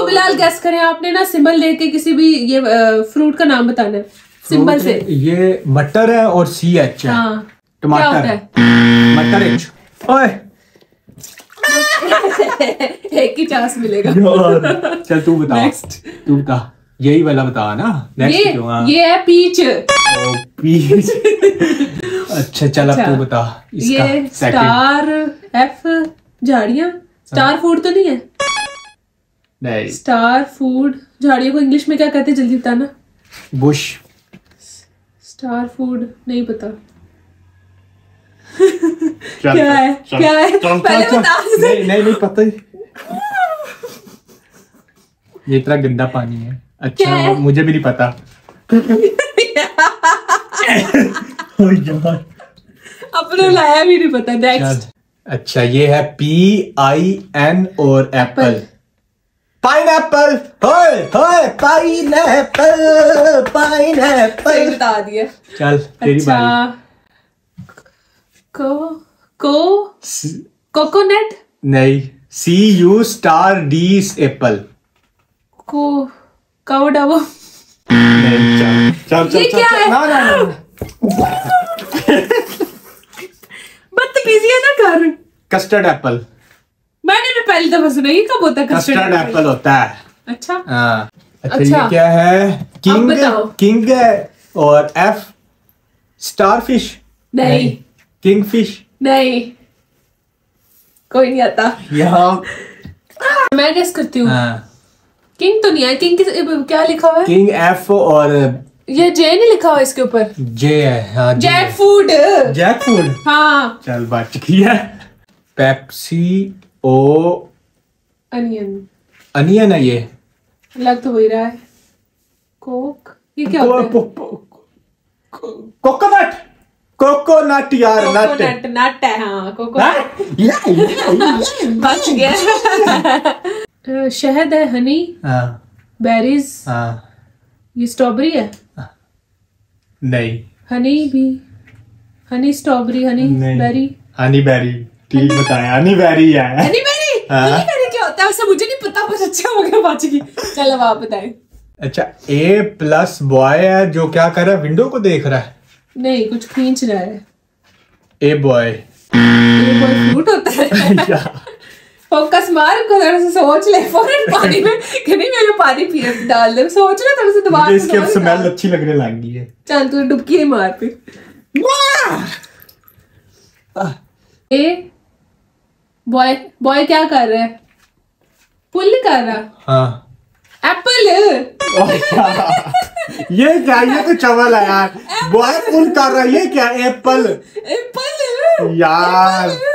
तो बिलाल गैस करें, आपने ना सिंबल लेके किसी भी ये फ्रूट का नाम बताना है सिंबल से। ये मटर है और CH है। हाँ टमाटर है। मटर H। ओए एक ही चांस मिलेगा। चल तू बता। नेक्स्ट तू बता, यही वाला बता ना। नेक्स्ट क्यों? हाँ ये है पीच। ओ पीच। अच्छा चल अब तू बता इसका। ये स्टार F झाड़ियाँ। स्टार फूड तो नहीं है? नहीं। स्टार फूड झाड़ियों को इंग्लिश में क्या कहते हैं, जल्दी बताना। बुश। स्टार फूड नहीं पता। क्या है क्या है पहले बता। नहीं पता ही। ये इतना गंदा पानी है। अच्छा है? मुझे भी नहीं पता। अपना लाया भी नहीं पता। नेक्स्ट। अच्छा ये है PIN और एप्पल। पाइनएप्पल। पाइनएप्पल बता दिया। चल तेरी बारी। कोकोनट नहीं। CU star D apple. कावडावो। नहीं चल ये क्या है? ना बदतमीजी है ना कर। Custard apple. मैंने भी पहली दफा सुना। ये कब होता है कस्टर्ड एप्पल? होता है। अच्छा हाँ। अच्छा अच्छा। ये क्या है? किंग है और F स्टारफिश। नहीं। किंगफिश। नहीं कोई नहीं आता। यहाँ मैं गेस करती हूँ। किंग तो नहीं है। किंग क्या लिखा हुआ है? किंग F और ये जे नहीं लिखा हुआ इसके ऊपर। जे है। हाँ जैक फूड। Jack food. हाँ चल बच गया। पेप्सी ओ अनियन। अनियन है ये। लग तो वही रहा है। कोक ये क्या होता है? कोकोनट। कोकोनट यार। नट है। हाँ कोकोनट। बच गया। शहद है। हनी। हाँ बेरीज। हाँ। ये स्ट्रॉबेरी है? नहीं। हनी भी। Honey strawberry. Honey berry. Honey berry. ठीक बताया। हनी बेरी है। हनी बेरी। हनी बेरी क्या होता है उसे मुझे नहीं पता। बस अच्छा हो गया बच गई। चलो अब आप बताएं। अच्छा A+ बॉय है जो क्या कर रहा है? विंडो को देख रहा है। नहीं कुछ खींच रहा है। ए बॉय फ्रूट होता है। फोकस मार को थोड़ा सा सोच ले। फौरन पानी में कहीं मेरे पानी पिए डाल दे। सोच ले थोड़ा सा दोबारा। इसकी अब स्मेल अच्छी लगने लगी है। चल तू डुबकी ही मार पे। ए बॉय क्या कर रहा है? पुल कर रहा। हाँ एप्पल। ये क्या? ये तो चवल है यार। बॉय पुल कर रहा है। ये क्या? एप्पल। एप्पल यार